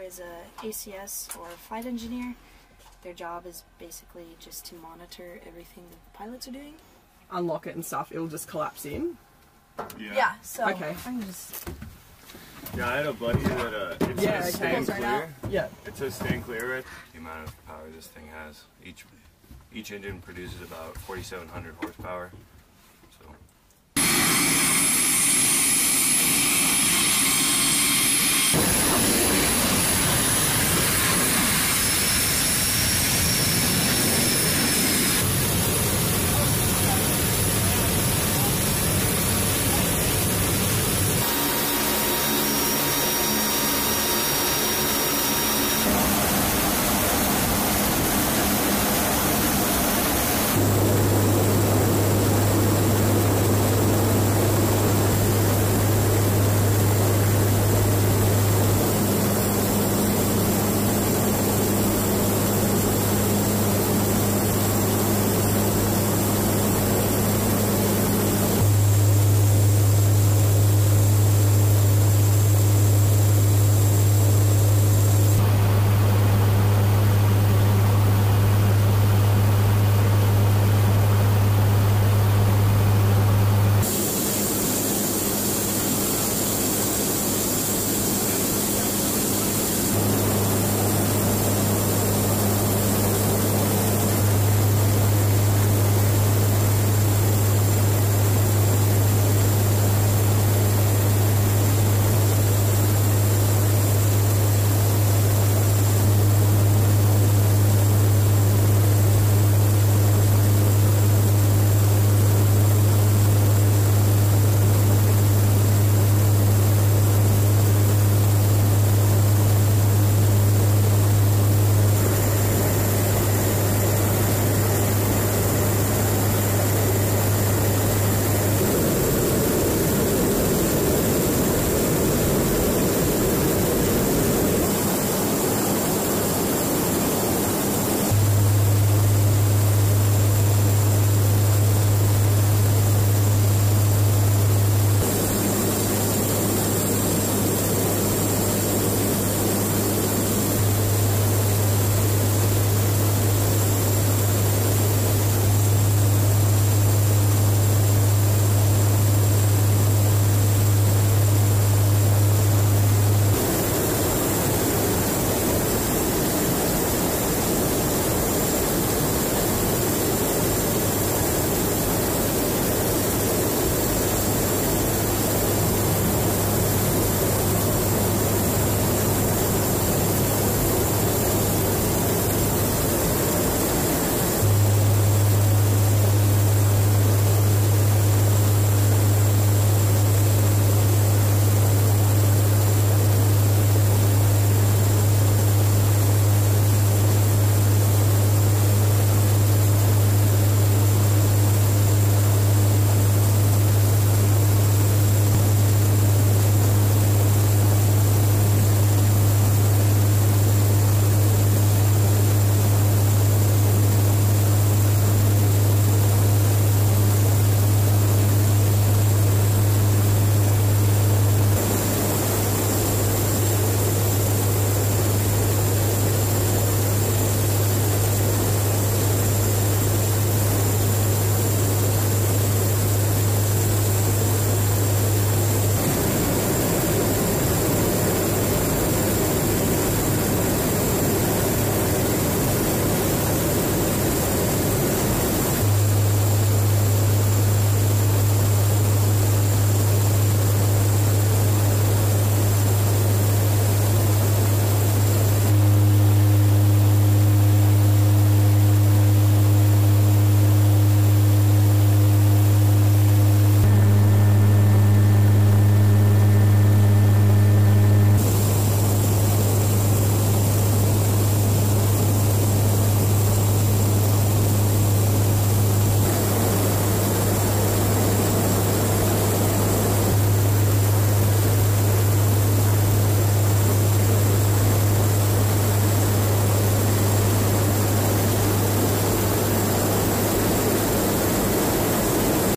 is a ACS or a flight engineer. Their job is basically just to monitor everything that the pilots are doing. Unlock it and stuff, it'll just collapse in? Yeah, so okay. I can just... Yeah, I had a buddy that it says stand clear. Yeah. It says stand clear. Right? The amount of power this thing has. Each engine produces about 4,700 horsepower.